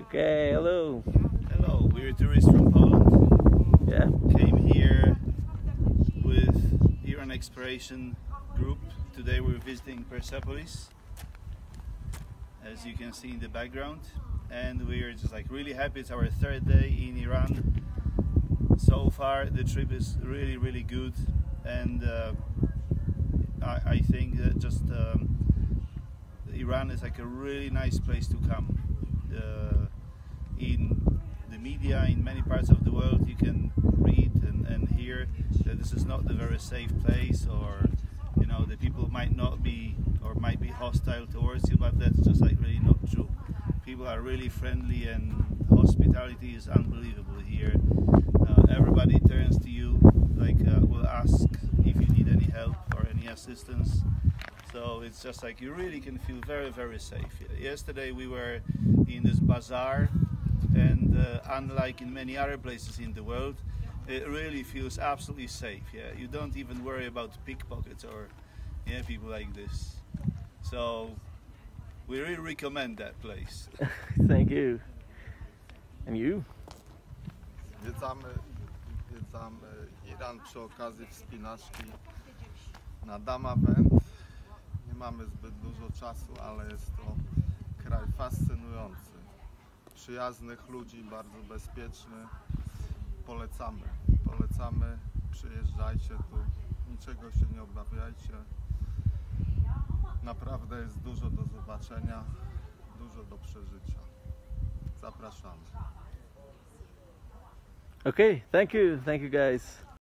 Okay, hello. Hello, we're tourists from Poland. Yeah. Came here with Iranexploration group. Today we're visiting Persepolis, as you can see in the background, and we're just like really happy. It's our third day in Iran. So far the trip is really good, and I think that just Iran is like a really nice place to come. In the media in many parts of the world you can read and hear that this is not a very safe place, or you know, the people might not be or might be hostile towards you, but that's just like really not true. People are really friendly and hospitality is unbelievable here. Everybody turns to you, like will ask if you need any help or any assistance. So it's just like you really can feel very safe. Yesterday we were in this bazaar, and unlike in many other places in the world, it really feels absolutely safe. Yeah, you don't even worry about pickpockets or people like this. So we really recommend that place. Thank you. And you? Zwiedzamy Iran przy okazji wspinaczki na damavand. Nie mamy zbyt dużo czasu, ale jest to kraj fascynujący. Przyjaznych ludzi, bardzo bezpieczny. Polecamy, przyjeżdżajcie tu, niczego się nie obawiajcie. Naprawdę jest dużo do zobaczenia, dużo do przeżycia. Zapraszamy. Okay, thank you guys.